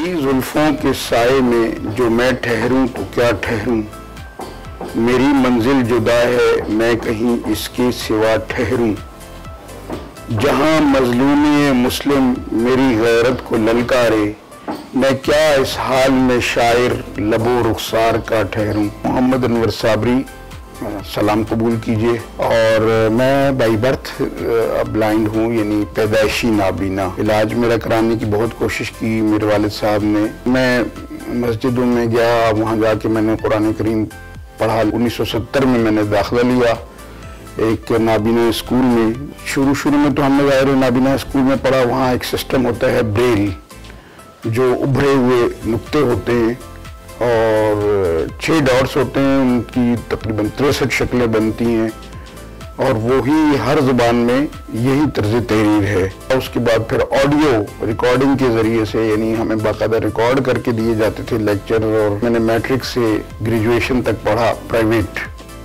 तेरी जुल्फों के साए में जो मैं ठहरूं तो क्या ठहरूं, मेरी मंजिल जुदा है मैं कहीं इसके सिवा ठहरूं। जहां मजलूमी मुस्लिम मेरी गैरत को ललकारे, मैं क्या इस हाल में शायर लबो रुखसार का ठहरूं। मोहम्मद अनवर साबरी, सलाम कबूल कीजिए। और मैं बाई बर्थ ब्लाइंड हूँ, यानी पैदाइशी नाबीना। इलाज मेरा कराने की बहुत कोशिश की मेरे वालिद साहब ने। मैं मस्जिदों में गया, वहाँ जाके मैंने कुरान करीम पढ़ा। 1970 में मैंने दाखिला लिया एक नाबीना स्कूल में। शुरू में तो हमने ज़ाहिर नाबीना स्कूल में पढ़ा। वहाँ एक सिस्टम होता है ब्रेल, जो उभरे हुए नुक्ते होते हैं और 6 डॉट्स होते हैं, उनकी तकरीबन 63 शक्लें बनती हैं और वही हर ज़ुबान में यही तर्ज तहरीर है। और उसके बाद फिर ऑडियो रिकॉर्डिंग के ज़रिए से, यानी हमें बाकायदा रिकॉर्ड करके दिए जाते थे लेक्चर। और मैंने मैट्रिक से ग्रेजुएशन तक पढ़ा प्राइवेट।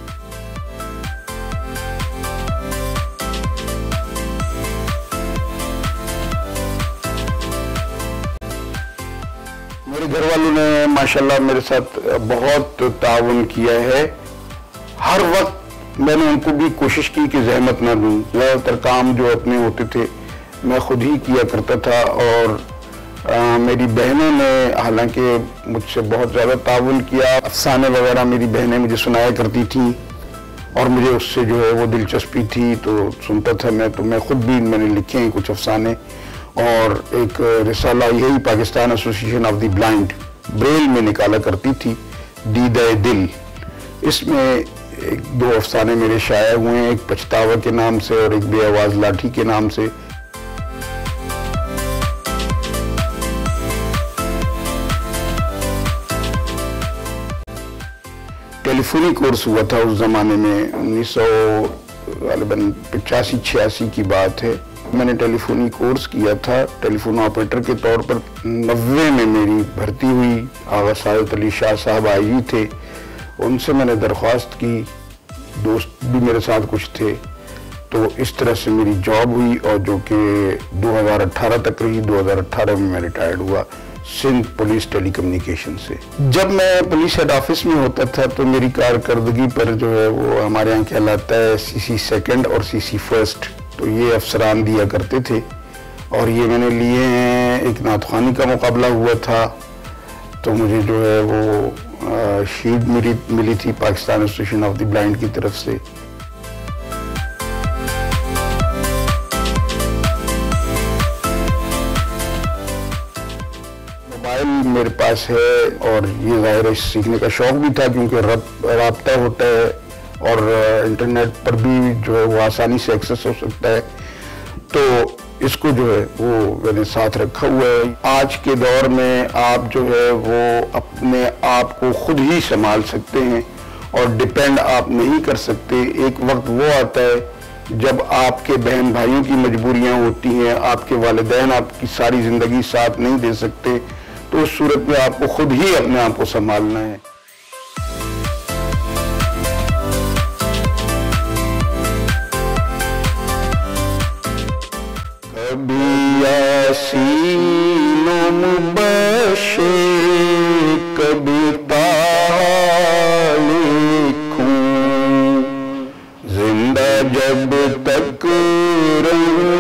मेरे घर वालों ने माशाल्लाह मेरे साथ बहुत ताउन किया है। हर वक्त मैंने उनको भी कोशिश की कि जहमत ना दूं। ज़्यादातर काम जो अपने होते थे मैं खुद ही किया करता था। और मेरी बहनों ने हालांकि मुझसे बहुत ज़्यादा ताउन किया। अफसाने वगैरह मेरी बहनें मुझे सुनाया करती थीं और मुझे उससे जो है वो दिलचस्पी थी, तो सुनता था मैं। तो मैं खुद भी मैंने लिखे हैं कुछ अफसाने। और एक रिसाला यही Pakistan Association of the Blind Braille में निकाला करती थी, दीदा दिल। इसमें 1-2 अफसाने मेरे शाया हुए हैं, एक पछतावा के नाम से और एक बेआवाज लाठी के नाम से। टेलीफोनी कोर्स हुआ था उस जमाने में, 1985-86 की बात है। मैंने टेलीफोनी कोर्स किया था टेलीफोन ऑपरेटर के तौर पर। 90 में मेरी भर्ती हुई। आगा सादत अली शाह साहब आईजी थे, उनसे मैंने दरख्वास्त की। दोस्त भी मेरे साथ कुछ थे, तो इस तरह से मेरी जॉब हुई और जो कि 2018 तक रही। 2018 में मैं रिटायर्ड हुआ सिंध पुलिस टेलीकम्युनिकेशन से। जब मैं पुलिस हेड ऑफिस में होता था तो मेरी कारकर्दगी पर जो है वो हमारे यहाँ कहलाता है CC सेकंड और CC फर्स्ट, तो ये अफसरान दिया करते थे। और ये मैंने लिए हैं। एक नातखानी का मुकाबला हुआ था तो मुझे जो है वो शील्ड मिली थी Pakistan Association of the Blind की तरफ से। मोबाइल मेरे पास है और ये ज़ाहिर है सीखने का शौक़ भी था, क्योंकि राब्ता होता है और इंटरनेट पर भी जो है वो आसानी से एक्सेस हो सकता है। तो इसको जो है वो मैंने साथ रखा हुआ है। आज के दौर में आप जो है वो अपने आप को खुद ही संभाल सकते हैं और डिपेंड आप नहीं कर सकते। एक वक्त वो आता है जब आपके बहन भाइयों की मजबूरियां होती हैं, आपके वालिदैन आपकी सारी ज़िंदगी साथ नहीं दे सकते, तो उस सूरत में आपको खुद ही अपने आप को संभालना है। कभी यासीनो मुबश्शिर, कभी ताहा लिखूं, जिंदा जब तक रहूं